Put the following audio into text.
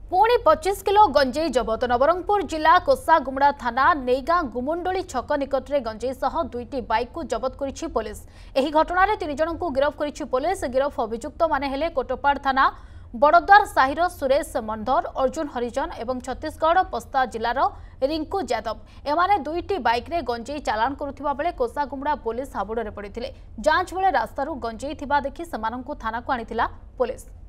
पुणी 25 किलो गंजेई जबत। नवरंगपुर जिला कोसागुमड़ा थाना नेईगां गुमुंडोली छक निकट में गंजेई सह दुईटी बाइक को जबत करिछि पुलिस। एही घटना रे 3 जन को गिरफ करिछि पुलिस। गिरफ अभियुक्त माने हेले कोटपाड़ थाना बड़द्वार साहिर सुरेश मंधर, अर्जुन हरिजन एवं छत्तीसगढ़ पस्ता जिलार रिंकू यादव। एमाने दुईटी बाइक रे गंजेई चालान करुथिबा बेले कोसागुमड़ा पुलिस हाबुड़े पड़िथिले। जांच बेले रास्तारू गंजेई थिबा देखि सेमानंकु थाना को आनिथिला पुलिस।